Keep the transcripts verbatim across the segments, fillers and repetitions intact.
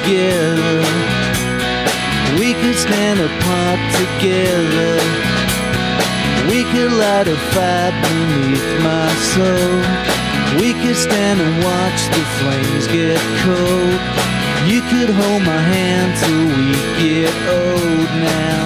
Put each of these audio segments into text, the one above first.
together. We could stand apart together. We could light a fire beneath my soul. We could stand and watch the flames get cold. You could hold my hand till we get old now.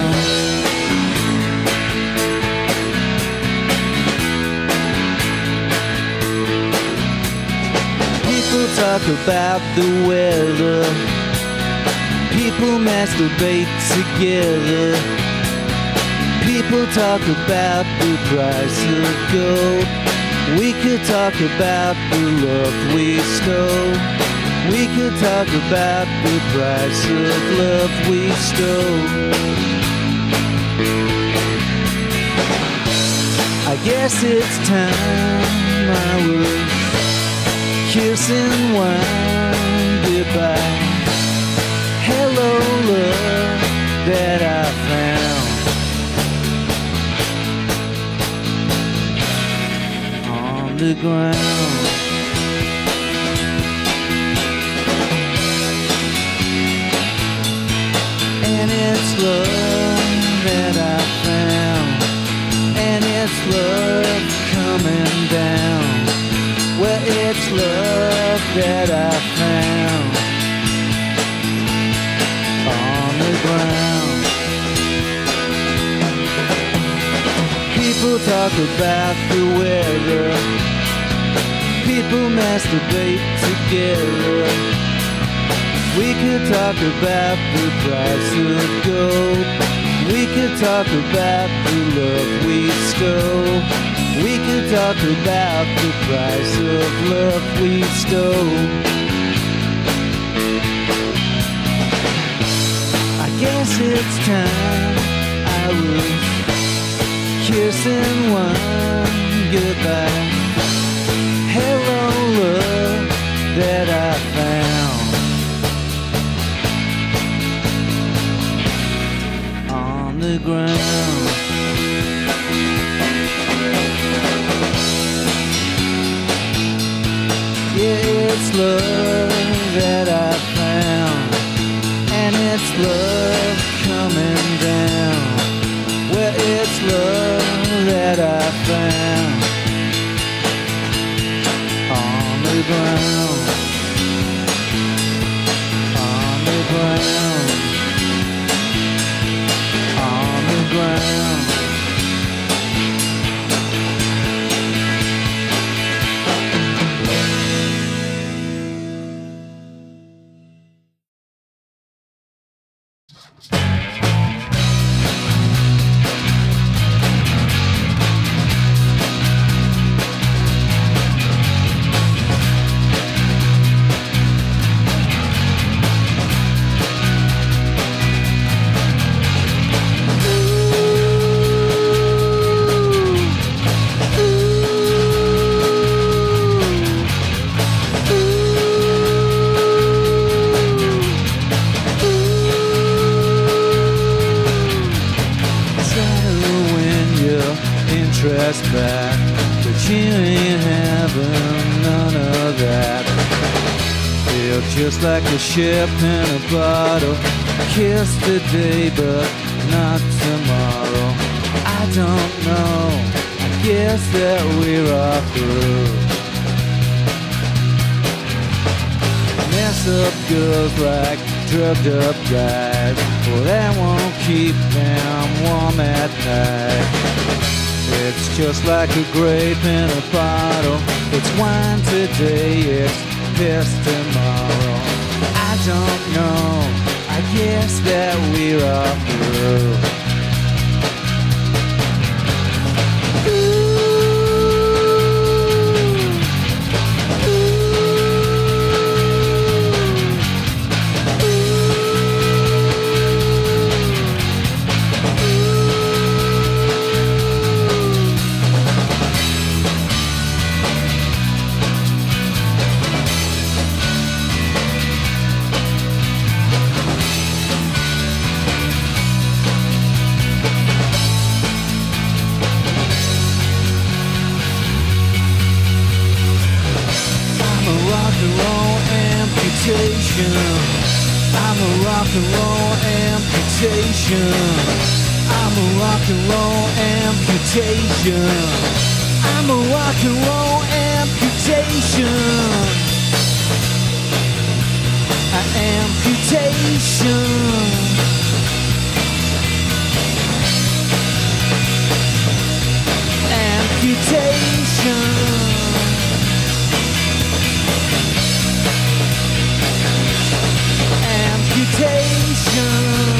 People talk about the weather. People masturbate together. People talk about the price of gold. We could talk about the love we stole. We could talk about the price of love we stole. I guess it's time I was kissing one goodbye. Hello, love that I found on the ground. And it's love that I found, and it's love coming down. Well, it's love that I found on the ground. People talk about the weather. People masturbate together. We could talk about the price of gold. We could talk about the love we stole. We could talk about the price of love we stole. I guess it's time I was kissing one goodbye. Hello, love that I found on the ground. Yeah, it's love that I found, and it's love coming down. Well, it's love that I found on the ground, on the ground, on the ground. Back, but you ain't having none of that. Feel just like a ship in a bottle. Kiss today, but not tomorrow. I don't know. I guess that we're all through. Mess up girls like drugged up guys. Well, that won't keep them warm at night. It's just like a grape in a bottle. It's wine today, it's piss tomorrow. I don't know, I guess that we're all through. I'm a rock and roll amputation. I'm a rock and roll amputation. I'm a rock and roll amputation. An amputation. Amputation. Amputation.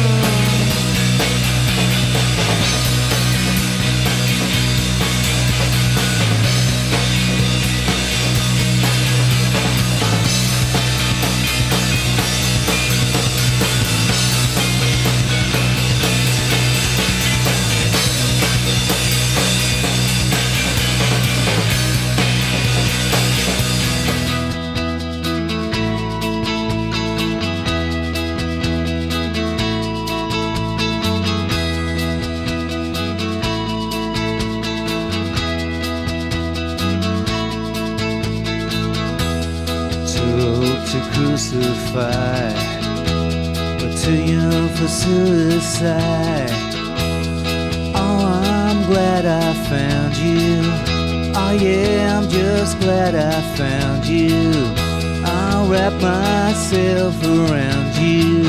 To crucify, but too young for suicide. Oh, I'm glad I found you. Oh yeah, I'm just glad I found you. I'll wrap myself around you.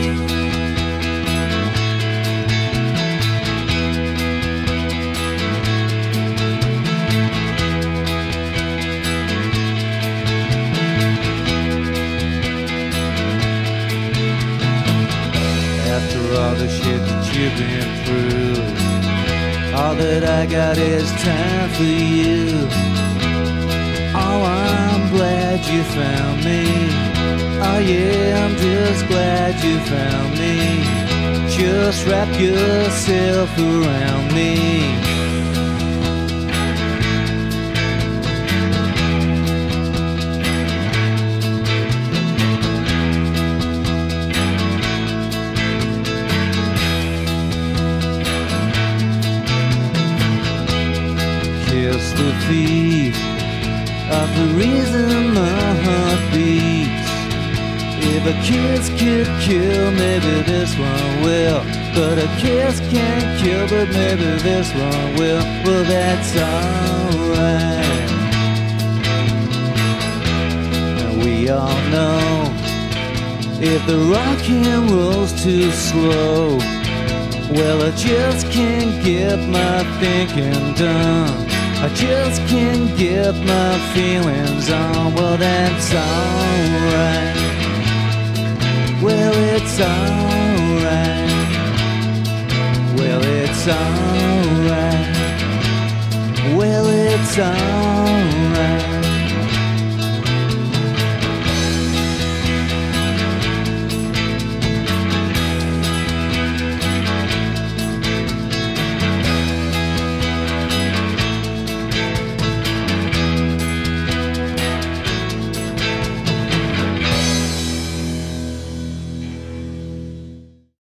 All the shit that you've been through, all that I got is time for you. Oh, I'm glad you found me. Oh yeah, I'm just glad you found me. Just wrap yourself around me. The thief of the reason my heart beats. If a kiss could kill, maybe this one will. But a kiss can't kill, but maybe this one will. Well, that's alright. And we all know if the rock and roll's too slow, well, I just can't get my thinking done. I just can't get my feelings on. Well, that's alright. Well, it's alright. Well, it's alright. Well, it's alright.